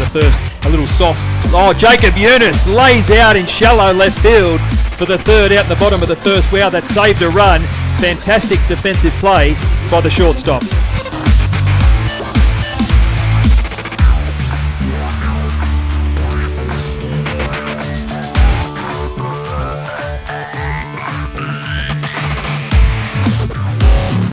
first. A little soft. Oh, Jacob Younis lays out in shallow left field for the third out in the bottom of the first. Wow, that saved a run. Fantastic defensive play by the shortstop.